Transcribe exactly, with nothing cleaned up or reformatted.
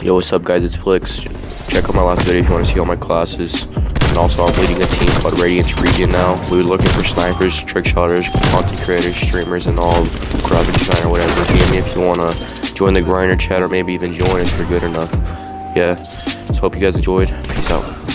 Yo, what's up guys, it's Flix. Check out my last video if you want to see all my classes. And also I'm leading a team called Radiance Region now. We're looking for snipers, trick shotters, content creators, streamers, and all graphic designer, whatever. D M me if you want to join the grinder chat or maybe even join if you're good enough. Yeah, so hope you guys enjoyed. Peace out.